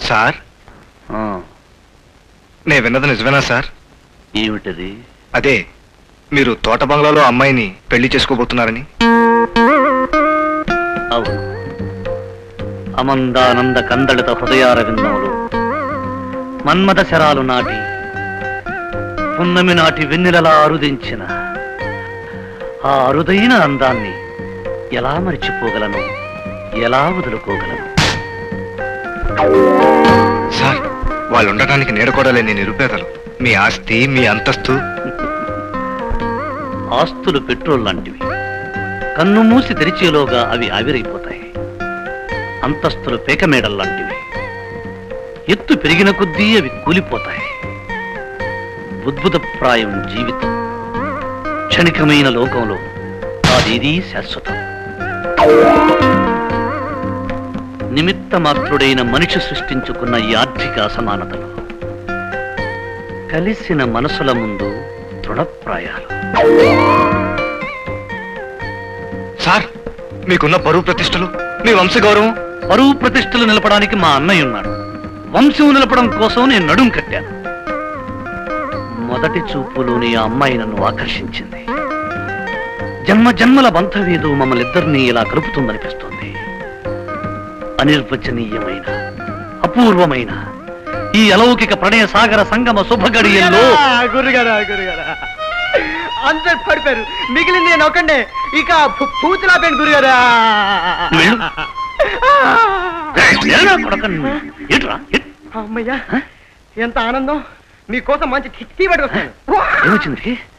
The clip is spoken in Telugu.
సార్ నేను విన్నది నిజమేనా సార్? ఏమిటది? అదే మీరు తోట బంగ్లాలో అమ్మాయిని పెళ్లి చేసుకోబోతున్నారని. అవును, అమందానంద కందళిత హృదయార విన్నములు మన్మథ శరాలు నాటి పున్నమి నాటి వెన్నెలలా అరుదించిన ఆ అరుదైన అందాన్ని ఎలా మరిచిపోగలను, ఎలా వదులుకోగలను? సార్, వాళ్ళు ఉండటానికి నీడకూడలేని నిరుపేదలు. మీ ఆస్తి, మీ అంతస్తు. ఆస్తులు పెట్రోల్ లాంటివి, కన్ను మూసి తెరిచేలోగా అవి ఆవిరైపోతాయి. అంతస్తులు పేకమేడల్లాంటివి, ఎత్తు పెరిగిన కొద్దీ అవి కూలిపోతాయి. ఉద్భుతప్రాయం జీవితం, క్షణికమైన లోకంలో అదేదీ శాశ్వతం. నిమిత్త మాత్రుడైన మనిషి సృష్టించుకున్న ఈ ఆర్థిక అసమానతలు కలిసిన మనసుల ముందు దృఢప్రాయాలు. సార్, మీకున్న పరువు ప్రతిష్టలు, మీ వంశ గౌరవం. పరువు ప్రతిష్టలు నిలపడానికి మా అన్నయ్య ఉన్నాడు. వంశం నిలపడం కోసం నేను నడుం కట్టాను. మొదటి చూపులోని ఆ అమ్మాయి నన్ను ఆకర్షించింది. జన్మ జన్మల బంధవేదో మమ్మల్ని ఇద్దరినీ ఇలా కలుపుతుందనిపిస్తుంది. అనిర్వచనీయమైన, అపూర్వమైన ఈ అలౌకిక ప్రణయ సాగర సంగమ శుభగడియల్లో అందరు పడిపోయారు, మిగిలింది నేను ఒకండే. ఇక పూతులాపేండి గురుగారా. అమ్మయ్యా, ఎంత ఆనందం! మీకోసం మంచి టీ పట్టుకొస్తాను. ఏమొచ్చింది?